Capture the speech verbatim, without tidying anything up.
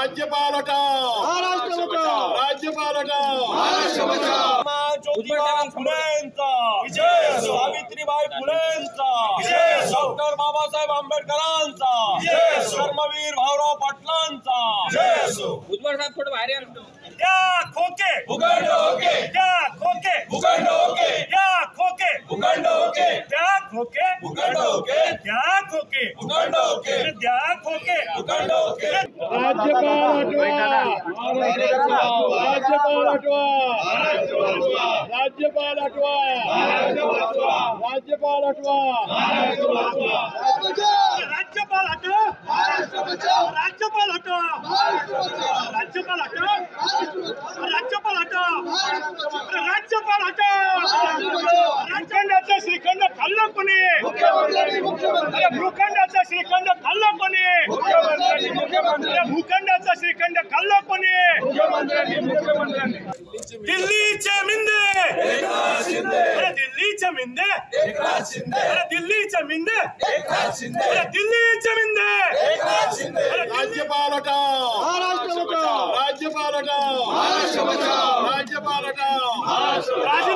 राज्यपाल हटाओ, महाराष्ट्र बचाओ, राज्यपाल हटाओ, महाराष्ट्र बचाओ। ज्योतिबा फुलेंचा विजय असो, सावित्रीबाई फुलेंचा विजय असो, डॉक्टर बाबासाहेब आंबेडकरांचा विजय असो, धर्मवीर भाऊराव पाटलांचा विजय असो। भुजबळ साहेब थोडं बाहेर या ना। या खोके उघंड होके, या खोके उघंड होके, या खोके उघंड होके, त्या खोके उघंड होके, त्या खोके उघंड होके, त्या खोके उघंड होके। राज्यपाल हटवा, राज्यपाल हटवा, राज्यपाल हटवा, राज्यपाल हटवा, राज्यपाल हटो, राज्यपाल हटो, राज्यपाल हटो, राज्यपाल हटो, राज्यपाल हटो। भूखंडाचा श्रीखंड खाल्लं कोणी? भूखंडाचा श्रीखंड खाल्लं कोणी? भूखंडाचा श्रीखंड खाल्लं कोणी? दिल्लीचे मिंदे, अरे दिल्लीचे मिंदे, अरे दिल्लीचे मिंदे, अरे दिल्लीचे मिंदे। राज्यपाल हटाओ, महाराष्ट्र बचाओ, राज्यपाल हटाओ, महाराष्ट्र बचाओ, राज्यपाल हटाओ।